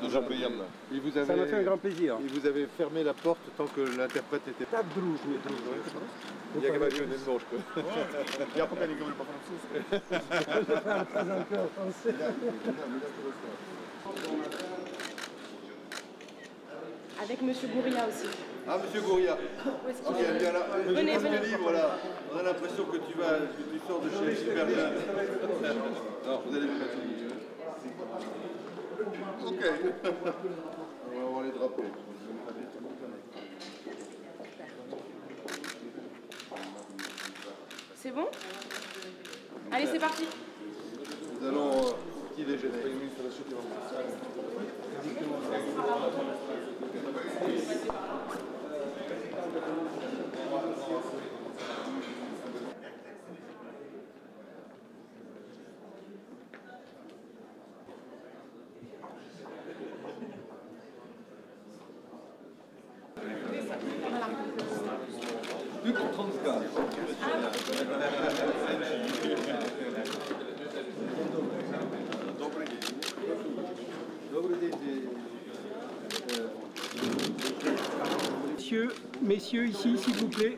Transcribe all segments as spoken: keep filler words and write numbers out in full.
Jean Priam. Et vous avez, ça m'a fait un grand plaisir. Et vous avez fermé la porte tant que l'interprète était... Так дружно, дружно. Я говорю немножко. Я пока не говорю по-французски. Avec Monsieur Gouria aussi. Ah, Monsieur Gouria. Où Okay, bien là. Venez, Parce que venez. livre, voilà. On a l'impression que tu vas, que tu sors de chez Super Jeune. Alors, vous allez vous mettre. Ok. On va voir les drapeaux. C'est bon? Allez, c'est parti. Nous allons euh, petit déjeuner. Plus pour trente-quatre. Messieurs, messieurs, ici, s'il vous plaît.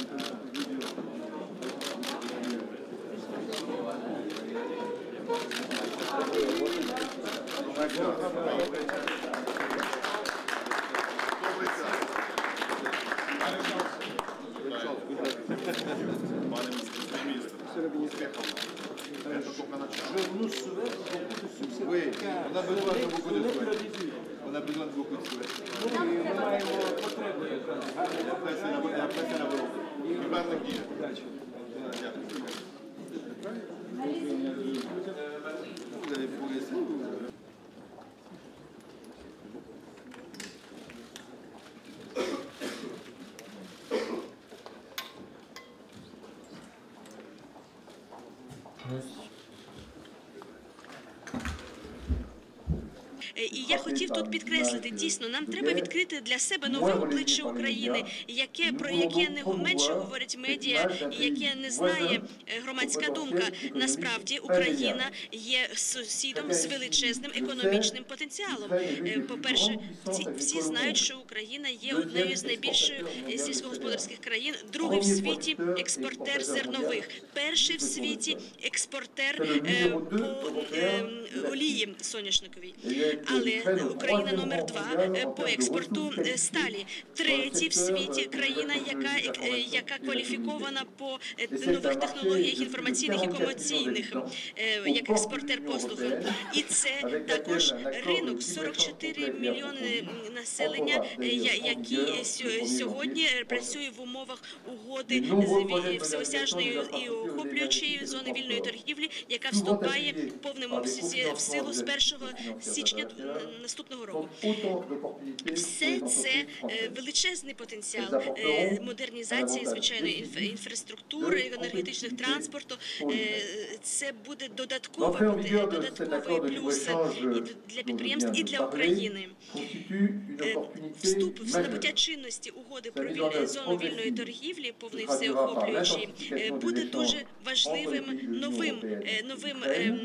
Je nous souhaite beaucoup de succès. Oui, on a besoin de beaucoup de souhaits. On a besoin de beaucoup de souhaits. Et après, c'est la, et après, c'est la volonté. Il va me dire. Vous allez progresser ou... І я хотів тут підкреслити, дійсно, нам треба відкрити для себе нове обличчя України, яке, про яке не менше говорять медіа, і яке не знає громадська думка. Насправді, Україна є сусідом з величезним економічним потенціалом. По-перше, всі, всі знають, що Україна є однією з найбільших сільськогосподарських країн, другий в світі експортер зернових, перший в світі експортер е, по е, олії соняшниковій. Але Україна номер два по експорту сталі. Третій в світі країна, яка, яка кваліфікована по нових технологіях інформаційних і комерційних, як експортер послуг. І це також ринок, сорок чотири мільйони населення, які сьогодні працює в умовах угоди всеосяжної і охоплюючої зони вільної торгівлі, яка вступає в повному обсязі в силу з першого січня наступного року. Все це величезний потенціал модернізації, звичайної інфраструктури, енергетичних транспорту. Це буде додатковий, додатковий плюс і для підприємств, і для України. Вступ в набуття чинності угоди про віль... зону вільної торгівлі, повний всеохоплюючий, буде дуже важливим новим, новим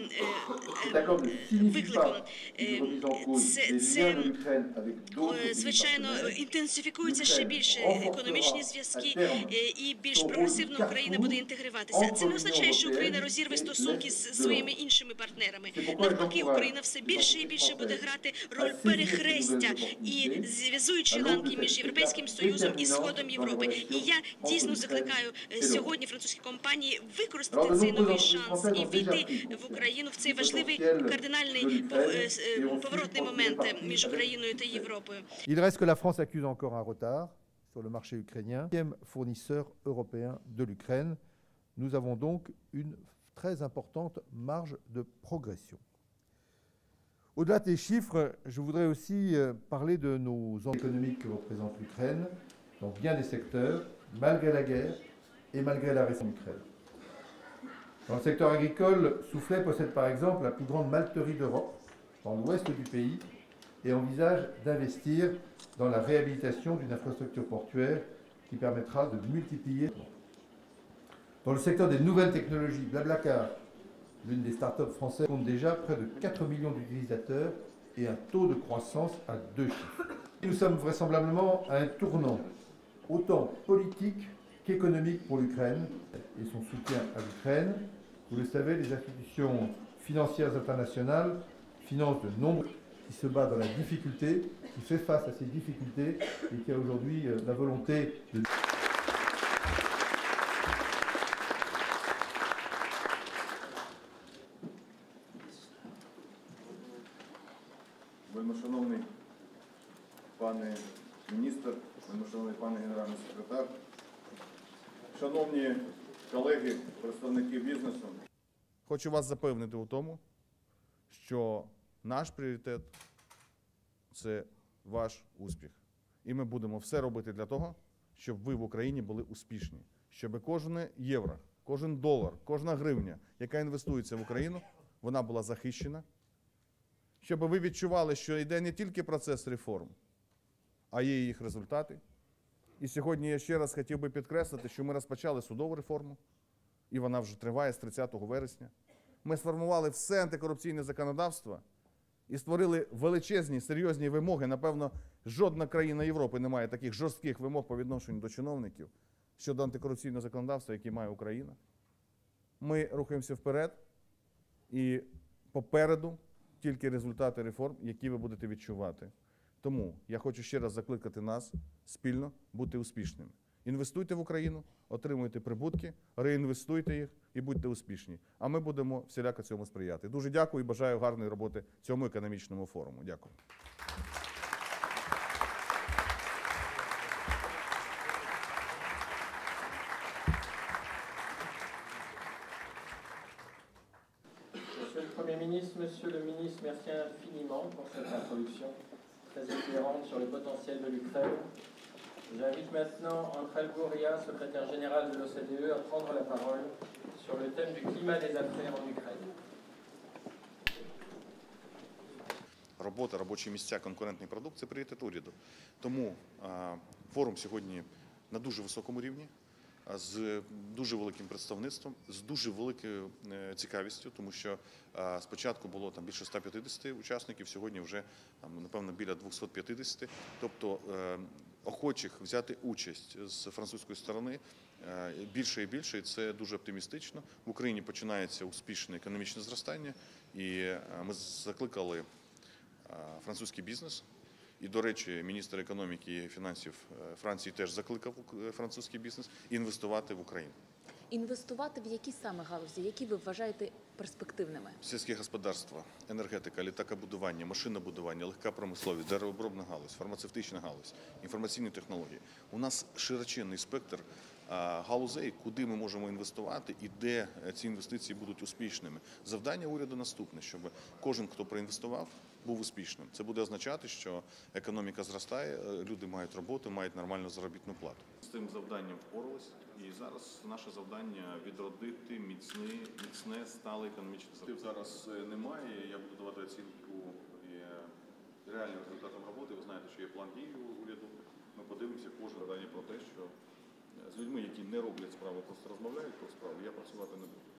викликом. Це, це, звичайно, інтенсифікуються ще більше економічні зв'язки і більш прогресивно Україна буде інтегруватися. Це не означає, що Україна розірве стосунки з своїми іншими партнерами. Навпаки, Україна все більше і більше буде грати роль перехрестя і зв'язуючої ланки між Європейським Союзом і Сходом Європи. І я дійсно закликаю сьогодні французькі компанії використати цей новий шанс і війти в Україну в цей важливий кардинальний поворотний момент між Україною та Європою. Il reste que la France accuse encore un retard sur le marché ukrainien, deuxième fournisseur européen de l'Ukraine. Nous avons donc une très importante marge de progression. Au-delà des chiffres, je voudrais aussi parler de nos enjeux économiques que représente l'Ukraine dans bien des secteurs, malgré la guerre et malgré la récente Ukraine. Dans le secteur agricole, Soufflet possède par exemple la plus grande malterie d'Europe, dans l'ouest du pays, et envisage d'investir dans la réhabilitation d'une infrastructure portuaire qui permettra de multiplier. Dans le secteur des nouvelles technologies, Blablacar, l'une des startups françaises, compte déjà près de quatre millions d'utilisateurs et un taux de croissance à deux chiffres. Nous sommes vraisemblablement à un tournant, autant politique qu'économique pour l'Ukraine et son soutien à l'Ukraine. Vous le savez, les institutions financières internationales financent de nombreux qui se bat dans la difficulté, qui fait face à ces difficultés et qui a aujourd'hui euh, la volonté de... Вельмишановний пане міністр, вельмишановний пане генеральний секретар, шановні колеги, представники бізнесу. Хочу вас запевнити у тому, що наш пріоритет – це ваш успіх. І ми будемо все робити для того, щоб ви в Україні були успішні. Щоб кожне євро, кожен долар, кожна гривня, яка інвестується в Україну, вона була захищена. Щоб ви відчували, що йде не тільки процес реформ, а є їх результати. І сьогодні я ще раз хотів би підкреслити, що ми розпочали судову реформу, і вона вже триває з тридцятого вересня. Ми сформували все антикорупційне законодавство і створили величезні, серйозні вимоги. Напевно, жодна країна Європи не має таких жорстких вимог по відношенню до чиновників щодо антикорупційного законодавства, які має Україна. Ми рухаємося вперед, і попереду тільки результати реформ, які ви будете відчувати. Тому я хочу ще раз закликати нас спільно бути успішними. Інвестуйте в Україну, отримуйте прибутки, реінвестуйте їх і будьте успішні. А ми будемо всіляко цьому сприяти. Дуже дякую і бажаю гарної роботи цьому економічному форуму. Дякую. Monsieur le Premier ministre, Monsieur le ministre, merci infiniment pour cette introduction très éclairante sur le potentiel de l'Ukraine. J'invite maintenant Angel Gurria, secrétaire général de l'O C D E, à prendre la parole sur le thème du climat des affaires en Ukraine. Робота, робочі місця, конкурентний продукт – це пріоритет уряду. Тому а, форум сьогодні на дуже високому рівні, з дуже великим представництвом, з дуже великою цікавістю, тому що а, спочатку було там більше ста п'ятдесяти учасників, сьогодні вже там, напевно біля двохсот п'ятдесяти. Тобто е, охочих взяти участь з французької сторони е, більше і більше, і це дуже оптимістично. В Україні починається успішне економічне зростання, і е, ми закликали французький бізнес. І, до речі, міністр економіки і фінансів Франції теж закликав французький бізнес інвестувати в Україну. Інвестувати в які саме галузі, які ви вважаєте перспективними? Сільське господарство, енергетика, літакобудування, машинобудування, легка промисловість, деревообробна галузь, фармацевтична галузь, інформаційні технології. У нас широченний спектр галузей, куди ми можемо інвестувати і де ці інвестиції будуть успішними. Завдання уряду наступне, щоб кожен, хто проінвестував, був успішним. Це буде означати, що економіка зростає, люди мають роботу, мають нормальну заробітну плату. З цим завданням впоралися, і зараз наше завдання відродити міцне, міцне стале економічне зростання. Зараз немає, я буду давати оцінку реальним результатам роботи. Ви знаєте, що є план дій у уряду. Ми подивимося кожен день про те, що з людьми, які не роблять справу, просто розмовляють про справу, я працювати не буду.